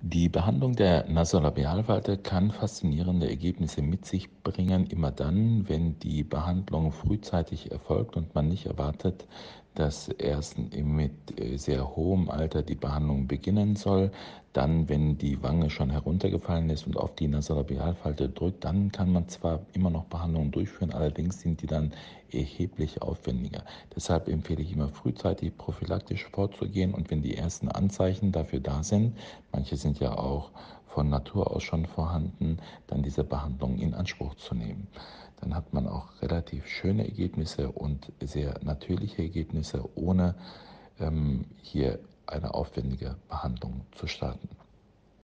Die Behandlung der Nasolabialfalte kann faszinierende Ergebnisse mit sich bringen, immer dann, wenn die Behandlung frühzeitig erfolgt und man nicht erwartet, dass erst mit sehr hohem Alter die Behandlung beginnen soll. Dann, wenn die Wange schon heruntergefallen ist und auf die Nasolabialfalte drückt, dann kann man zwar immer noch Behandlungen durchführen, allerdings sind die dann erheblich aufwendiger. Deshalb empfehle ich immer frühzeitig prophylaktisch vorzugehen, und wenn die ersten Anzeichen dafür da sind, manche sind ja auch von Natur aus schon vorhanden, dann diese Behandlung in Anspruch zu nehmen. Dann hat man auch relativ schöne Ergebnisse und sehr natürliche Ergebnisse, ohne hier eine aufwendige Behandlung zu starten.